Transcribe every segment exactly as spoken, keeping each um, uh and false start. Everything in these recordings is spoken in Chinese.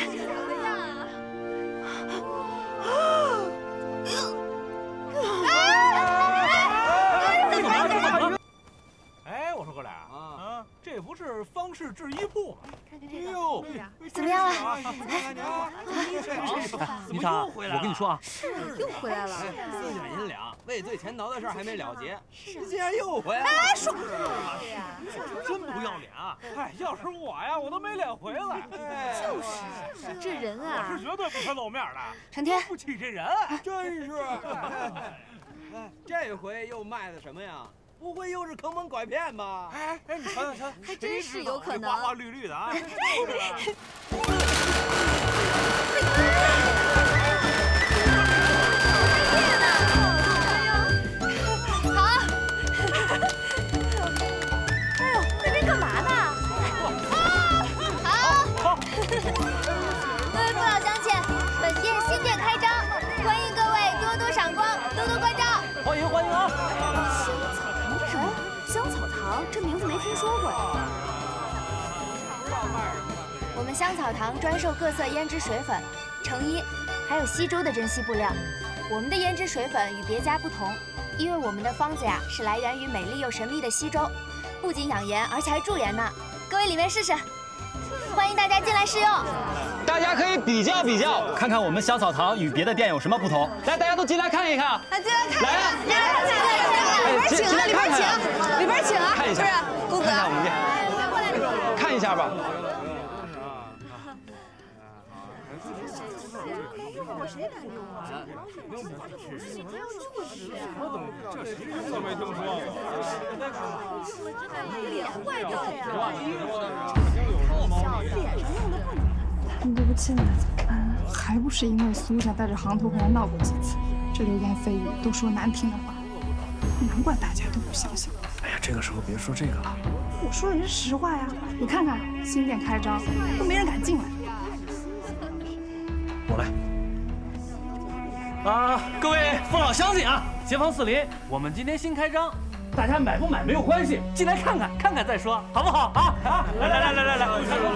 哎，我说哥俩啊，这不是方氏制衣铺吗？ 哎呦，怎么样啊？ 你长，我跟你说啊， 是又回来了。 四卷银两，畏罪潜逃的事还没了结，你竟然又回来了！ 哎，说， 真不要脸啊！哎，要是我呀，我都没脸回来。 就是，这人啊， 我是绝对不会露面的。 成天不起这人， 真是。哎，这回又卖的什么呀？ 不会又是坑蒙拐骗吧？ 哎哎，你瞧瞧瞧， 还真是有可能， 花花绿绿的啊！ 好，哎呦，那边干嘛呢？好，好，各位父老乡亲，本店新店开张，欢迎各位多多赏光，多多关照。 欢迎欢迎啊！ 香草堂，这名字没听说过呀。我们香草堂专售各色胭脂水粉、成衣，还有西周的珍稀布料。我们的胭脂水粉与别家不同，因为我们的方子呀是来源于美丽又神秘的西周，不仅养颜，而且还驻颜呢。各位里面试试，欢迎大家进来试用。 大家可以比较比较，看看我们香草堂与别的店有什么不同。来，大家都进来看一看。 来，进来看。 来啊！ 来来来来，里边请啊，里边请，里边请啊。 看一下， 不是，公子， 看一下我们店，看一下吧。 谁敢用啊？ 我怎么这谁都没听说过？ 脸坏掉了呀！ 脸上用的不能。对不起了，怎么办？还不是因为苏家带着行头回来闹过几次，这流言蜚语都说难听的话，难怪大家都不相信。 哎呀，这个时候别说这个了。 我说的是实话呀，你看看新店开张，都没人敢进来。 我来。 啊，各位父老乡亲啊，街坊四邻，我们今天新开张，大家买不买没有关系，进来看看，看看再说，好不好啊？啊，来来来来来来，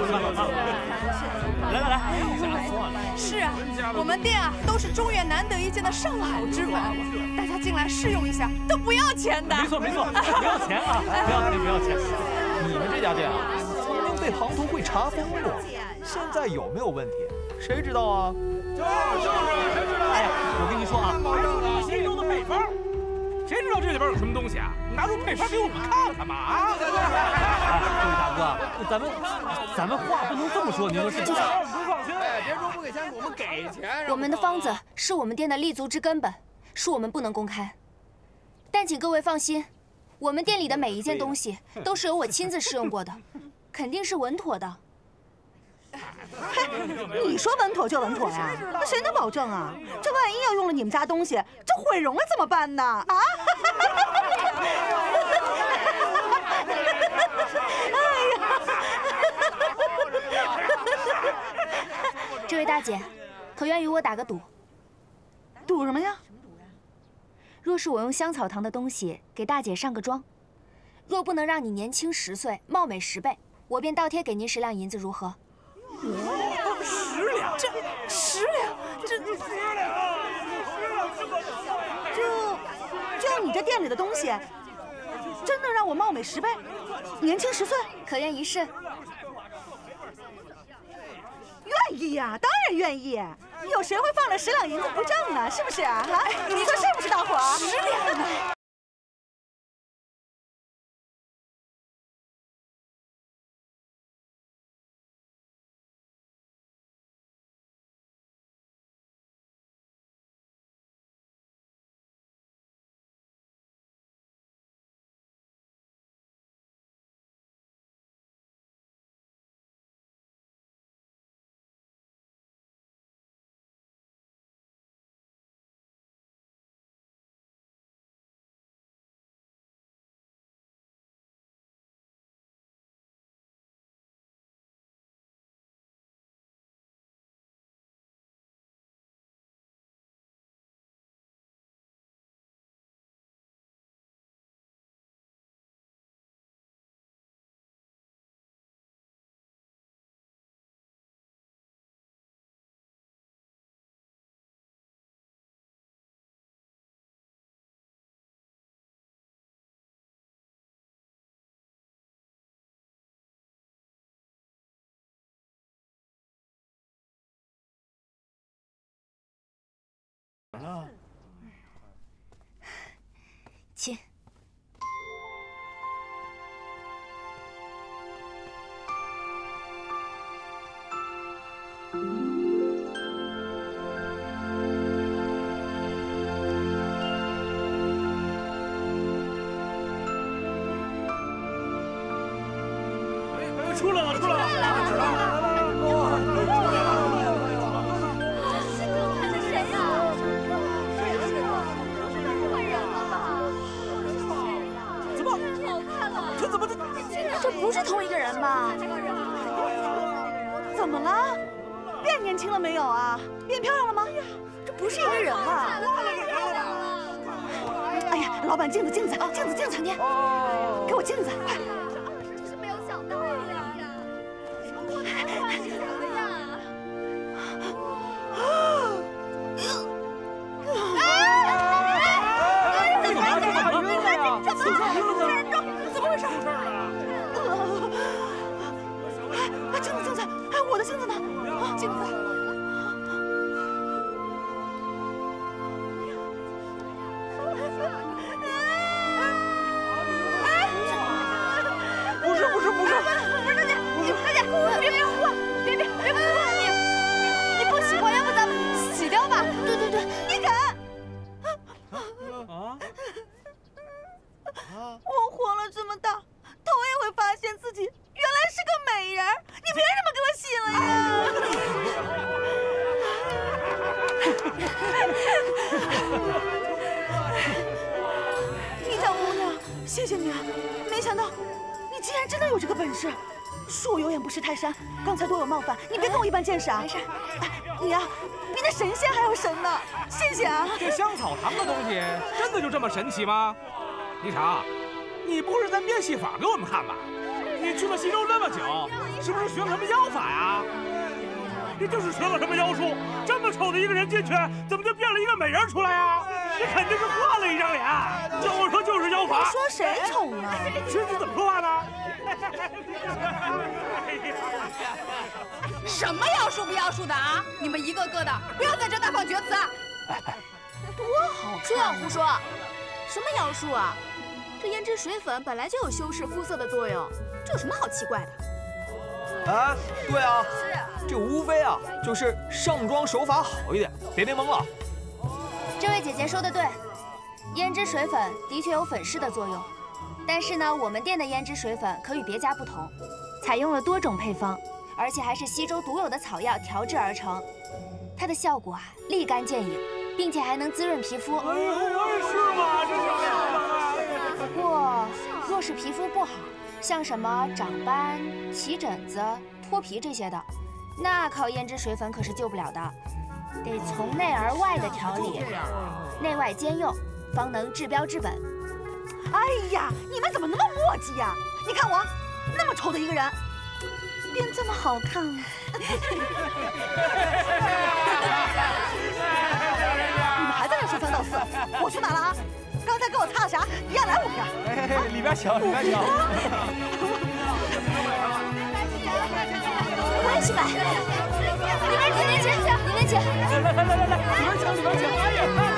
来来来， 是啊，我们店啊都是中原难得一见的上好之粉，大家进来试用一下，都不要钱的。 没错没错，不要钱啊，不要钱不要钱。 你们这家店啊，曾经被行头会查封过，现在有没有问题，谁知道啊？ 就是就是，谁知道？ 哎呀，我跟你说啊， 西周的配方，谁知道这里边有什么东西啊？拿出配方给我们看看嘛！啊！ 各位大哥，咱们咱们话不能这么说，您说是不是？ 不放心， 哎，别说不给钱，我们给钱。 我们的方子是我们店的立足之根本，是我们不能公开。但请各位放心，我们店里的每一件东西都是由我亲自试用过的，肯定是稳妥的。 嘿，你说稳妥就稳妥呀？那谁能保证啊？这万一要用了你们家东西，这毁容了怎么办呢？啊！哎呀！ 这位大姐，可愿与我打个赌？ 赌什么呀？ 若是我用香草堂的东西给大姐上个妆，若不能让你年轻十岁、貌美十倍，我便倒贴给您十两银子，如何？ 十两， 这十两，这十两，就就你这店里的东西，真能让我貌美十倍，年轻十岁？ 可愿一试？ 愿意呀，当然愿意。有谁会放了十两银子不挣呢？是不是啊？啊，你说是不是，大伙儿？十两呢？ 了？ 请。 出来了，出来了！ 这是谁呀？换人了吧？ 怎么？ 好看了！ 这怎么这？ 这不是同一个人吧？ 怎么了？变年轻了没有啊？变漂亮了吗？ 这不是一个人吧？ 哎呀，老板，镜子，镜子，镜子，镜子，你给我镜子，快！ 真是没有想到呀！换谁的呀？ 怎么了？怎么了？ 怎么了？怎么回事？哎，镜子，镜子，哎，我的镜子呢？啊，镜子。 不是，不是，不是， 不是大姐，你大姐，别别哭，别别别哭啊！你你不喜欢，要不咱们洗掉吧？对对对， 你敢？ 啊？ 我活了这么大，头一回发现自己原来是个美人，你凭什么给我洗了呀？你长姑娘，谢谢你啊！没想到你竟然真的有这个本事。恕有眼不识泰山，刚才多有冒犯，你别跟我一般见识啊！没事。哎，你啊，比那神仙还要神呢！谢谢啊！ 这香草堂的东西真的就这么神奇吗？霓裳，你不是在变戏法给我们看吧？你去了西周那么久，是不是学了什么妖法呀？你就是学了什么妖术？这么丑的一个人进去，怎么就变了一个美人出来呀？你肯定是换了一张脸。叫我说就是妖法。 你说谁丑呢？ 这你怎么说话呢？ 什么妖术不妖术的啊？你们一个个的不要在这大放厥词啊！ 多好看！这样胡说，什么妖术啊？这胭脂水粉本来就有修饰肤色的作用，这有什么好奇怪的？ 哎，对啊， 是这无非啊就是上妆手法好一点，别别蒙了。 这位姐姐说的对，胭脂水粉的确有粉饰的作用，但是呢，我们店的胭脂水粉可与别家不同，采用了多种配方，而且还是西周独有的草药调制而成，它的效果啊立竿见影，并且还能滋润皮肤。 哎呦，是吗？这是。 不过，若是皮肤不好，像什么长斑、起疹子、脱皮这些的，那靠胭脂水粉可是救不了的，得从内而外的调理，内外兼用，方能治标治本。 哎呀，你们怎么那么磨叽呀？你看我，那么丑的一个人，变这么好看了。你们还在这说三道四，我去哪了啊？刚才给我擦啥？一样来五瓶。 哎，里边请，里边请。 我也去买。里面请，里面请，里面请。 来来来来来，里边请，里边请。哎呀！